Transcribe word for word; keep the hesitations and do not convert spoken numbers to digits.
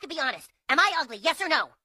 be honest. Am I ugly, yes or no?